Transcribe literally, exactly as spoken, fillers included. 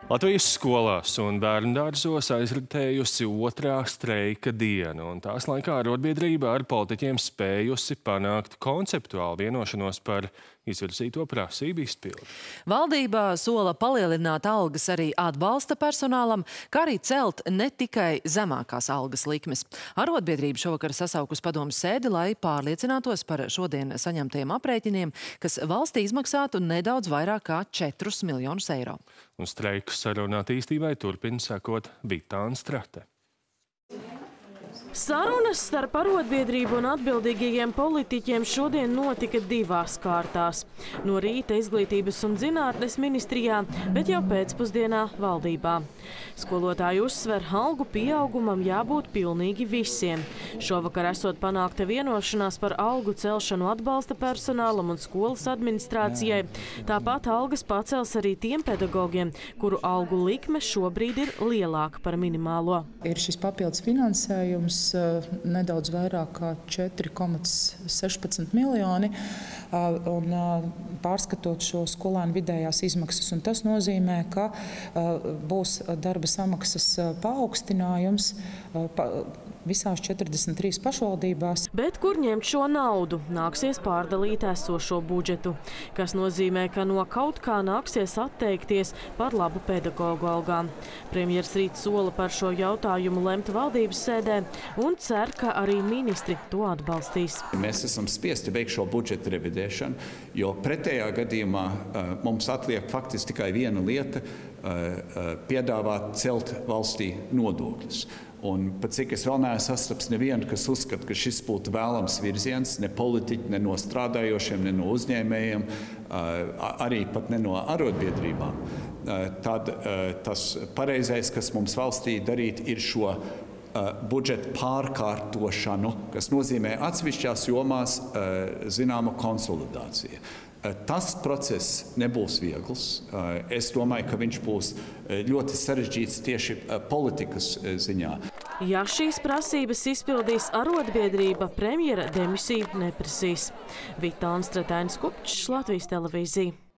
Latvijas skolās un bērndārzos aizritējusi otrā streika diena, un tās laikā arotbiedrība ar politiķiem spējusi panākt konceptuālu vienošanos par izvirzīto prasību izpildi. Valdībā sola palielināt algas arī atbalsta personālam, kā arī celt ne tikai zemākās algas likmes. Arotbiedrība šovakar sasaukus padomus sēdi, lai pārliecinātos par šodien saņemtajiem aprēķiniem, kas valstī izmaksātu nedaudz vairāk kā četrus miljonus eiro. Un streiku sarunu attīstībai turpina sekot Vitāna Strate. Sarunas starp arotbiedrību un atbildīgajiem politiķiem šodien notika divās kārtās. No rīta izglītības un zinātnes ministrijā, bet jau pēcpusdienā valdībā. Skolotāji uzsver, algu pieaugumam jābūt pilnīgi visiem. Šovakar esot panākta vienošanās par algu celšanu atbalsta personālam un skolas administrācijai. Tāpat algas pacels arī tiem pedagogiem, kuru algu likme šobrīd ir lielāka par minimālo. Ir šis papildus finansējums nedaudz vairāk kā četri komati sešpadsmit miljoni, un pārskatot šo skolēnu vidējās izmaksas. Un tas nozīmē, ka būs darba samaksas paaugstinājums visās četrdesmit trīs pašvaldībās. Bet kur ņemt šo naudu? Nāksies pārdalīt esošo budžetu, kas nozīmē, ka no kaut kā nāksies atteikties par labu pedagogu algām. Premjers rīt sola par šo jautājumu lemt valdības sēdē un cer, ka arī ministri to atbalstīs. Mēs esam spiesti veikt šo budžeta revidēšanu, jo pretējā gadījumā uh, mums atliek faktiski tikai viena lieta uh, – piedāvāt celt valstī nodokļus. Un pat cik es vēl neesmu sastaps nevienu, kas uzskata, ka šis būtu vēlams virziens, ne politiķi, ne no strādājošiem, ne no uzņēmējiem, arī pat ne no arotbiedrībām. Tad tas pareizais, kas mums valstī darīt, ir šo budžeta pārkārtošanu, kas nozīmē atsevišķās jomās zināma konsolidācija. Tas process nebūs viegls. Es domāju, ka viņš būs ļoti sarežģīts tieši politikas ziņā. Ja šīs prasības izpildīs arotbiedrība, premjera demisiju neprasīs. Vitāna Strate, Ainis Kupčs, Latvijas televīzija.